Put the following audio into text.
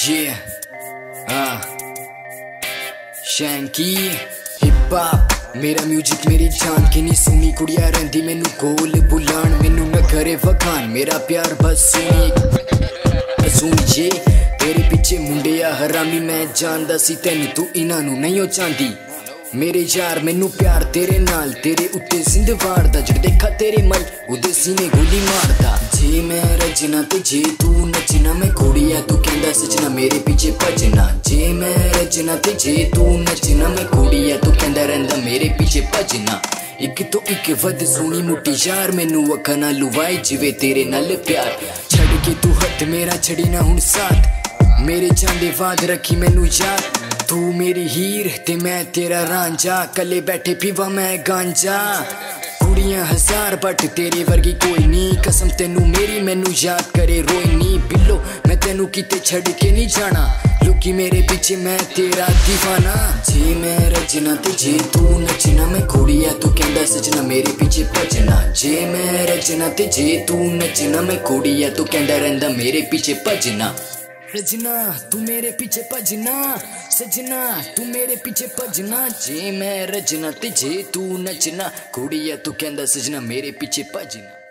Yeah, Shanky hip hop मेरा music मेरी जान किन्नी सोहनी कुड़िया रहिंदी मैनू कोल बुलाण मैनू न करे वखान मेरा प्यार बस सुन जे तेरे पिछे मुंडे आ हरामी मैं जानदा सी तैनू तू इन्हां नू नहीं हो चाहती मेरे यार मैनू प्यार तेरे नाल तेरे उत्ते जिंद वारदा जद देखा तेरे मल उदे सीने गोली मारदा जे मैं रजना ते जे तू नचना मैं कुड़िया तू कहंदा सजना मेरे पीछे भजना जे मैं रजना ते जे तू नचना मैं कुड़िया तू कहंदा रहंदा मेरे पीछे भजना एक तो एक वध सोहनी मुट्टी यार मैनू अखां नाल लुवाई जिवे तेरे नाल प्यार छड़ के तू हथ मेरा छड़ी ना हुण साथ मेरे चांदे वाद रखी मैनू यार तू मेरी हीर ते मैं तेरा रांझा कले बैठे पीवा मैं गांजा कुड़ियां हजार बट तेरे वर्गी कोई नहीं कसम तेनू मेरी मैनू याद करे रोई नी बिल्लो मैं तेनू किते छड़ के नहीं जाना लुकी मेरे पीछे मैं तेरा दीवाना जे मैं रजना ते जे तू नचना मैं कुड़िया तू कहंदा सजना मेरे पीछे भजना जे मैं रजना ते जे तू नचना मैं कुड़िया तू कहंदा रहंदा मेरे पीछे भजना रजना तू मेरे पीछे भजना सजना तू मेरे पीछे भजना जे मैं रजना ते जे तू नचना कुड़िया तू कहंदा सजना मेरे पीछे भजना।